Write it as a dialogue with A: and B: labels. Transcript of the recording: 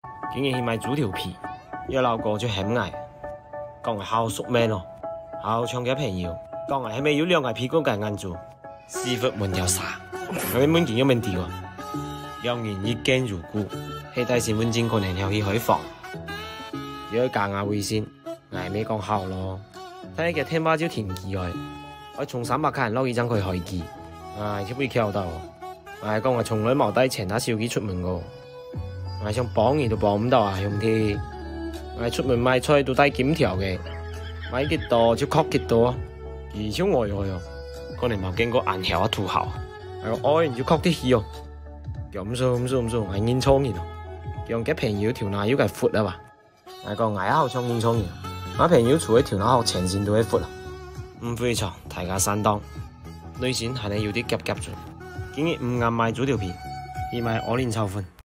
A: 竟然去買豬條皮，一路過就很矮，講係好熟咩咯，好長嘅朋友，講係咪要兩個屁股嘅眼珠，師傅門有沙，我哋門見有問題喎，兩人一見如故，喺大新聞前可能要去開房，如果假牙會先，捱咪講好咯，睇佢聽把就停機來，我從300卡人撈一張佢開機，佢會翹到，講我從來冇帶其他手機出門過。我想幫你都幫唔到啊，兄弟！我出門買菜都帶檢條嘅，買幾多就確幾多，而且我哦，可能冇經過眼曉啊土豪，我愛就確啲氣哦，咁數，我認錯人哦，讓嘅朋友條哪要計闊啊嘛，我講我好想認錯人，我朋友除咗條哪好前線都係闊啊，唔非常大家散檔，內心係你有啲夾住，竟然唔啱買豬條皮，而買鵝卵炒飯。